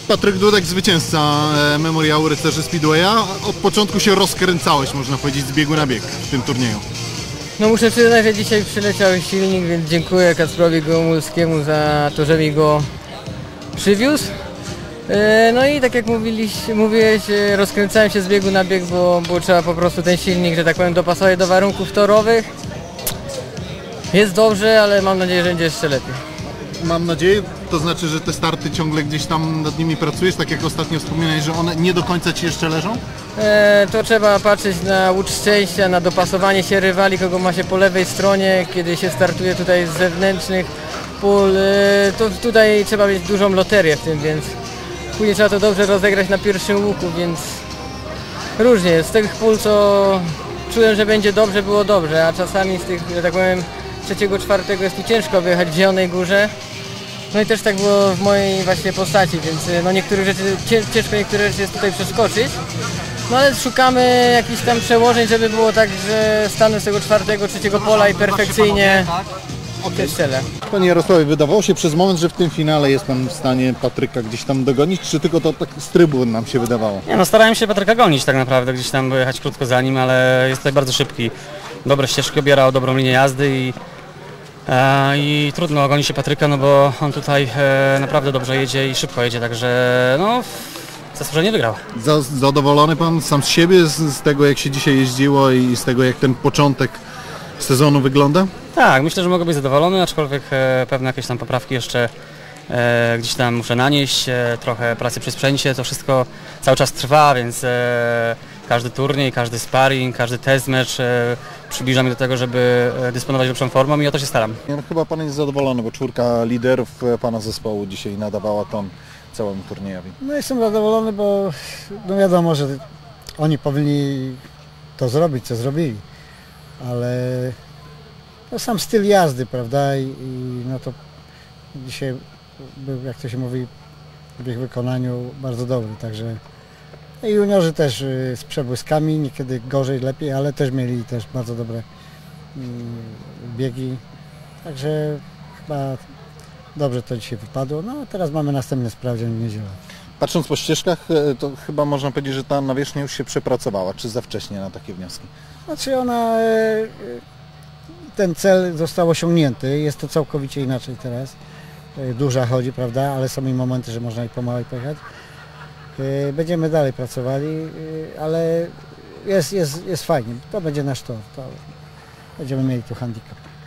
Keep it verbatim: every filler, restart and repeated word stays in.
Patryk Dudek, zwycięzca Memoriału Rycerzy Speedwaya. Od początku się rozkręcałeś, można powiedzieć, z biegu na bieg w tym turnieju. No muszę przyznać, że dzisiaj przyleciał silnik, więc dziękuję Kacprowi Gomułskiemu za to, że mi go przywiózł. No i tak jak mówiliś, mówiłeś, rozkręcałem się z biegu na bieg, bo, bo trzeba po prostu ten silnik, że tak powiem, dopasować do warunków torowych. Jest dobrze, ale mam nadzieję, że będzie jeszcze lepiej. Mam nadzieję, to znaczy, że te starty ciągle gdzieś tam nad nimi pracujesz, tak jak ostatnio wspomniałeś, że one nie do końca ci jeszcze leżą? E, to trzeba patrzeć na łódź szczęścia, na dopasowanie się rywali, kogo ma się po lewej stronie, kiedy się startuje tutaj z zewnętrznych pól. E, to tutaj trzeba mieć dużą loterię w tym, więc później trzeba to dobrze rozegrać na pierwszym łuku, więc różnie. Z tych pól, co czułem, że będzie dobrze, było dobrze, a czasami z tych, że tak powiem, trzeciego, czwartego jest tu ciężko wyjechać w Zielonej Górze. No i też tak było w mojej właśnie postaci, więc no niektóre rzeczy, ciężko niektóre rzeczy jest tutaj przeskoczyć. No ale szukamy jakichś tam przełożeń, żeby było tak, że stanę z tego czwartego, trzeciego pola i perfekcyjnie strzelę. Panie Jarosławie, wydawało się przez moment, że w tym finale jest Pan w stanie Patryka gdzieś tam dogonić, czy tylko to tak z trybu nam się wydawało? Nie, no starałem się Patryka gonić tak naprawdę, gdzieś tam jechać krótko za nim, ale jest tutaj bardzo szybki. Dobre ścieżki obierał, dobrą linię jazdy i E, I trudno goni się Patryka, no bo on tutaj e, naprawdę dobrze jedzie i szybko jedzie, także no zasłużenie wygrał. Zadowolony Pan sam z siebie, z, z tego jak się dzisiaj jeździło i z tego jak ten początek sezonu wygląda? Tak, myślę, że mogę być zadowolony, aczkolwiek e, pewne jakieś tam poprawki jeszcze e, gdzieś tam muszę nanieść, e, trochę pracy przy sprzęcie, to wszystko cały czas trwa, więc e, każdy turniej, każdy sparring, każdy test mecz e, przybliża mnie do tego, żeby dysponować lepszą formą i o to się staram. No, chyba Pan jest zadowolony, bo czwórka liderów Pana zespołu dzisiaj nadawała ton całemu turniejowi. No jestem zadowolony, bo no wiadomo, że oni powinni to zrobić, co zrobili, ale no sam styl jazdy, prawda, i, i no to dzisiaj był, jak to się mówi, w ich wykonaniu bardzo dobry, także i juniorzy też z przebłyskami, niekiedy gorzej, lepiej, ale też mieli też bardzo dobre biegi, także chyba dobrze to dzisiaj wypadło. No a teraz mamy następny sprawdzian w niedzielę. Patrząc po ścieżkach, to chyba można powiedzieć, że ta nawierzchnia już się przepracowała, czy za wcześnie na takie wnioski? Znaczy ona, ten cel został osiągnięty, jest to całkowicie inaczej teraz. Duża chodzi, prawda, ale są i momenty, że można i pomału pojechać. Będziemy dalej pracowali, ale jest, jest, jest fajnie. To będzie nasz tor. To będziemy mieli tu handicap.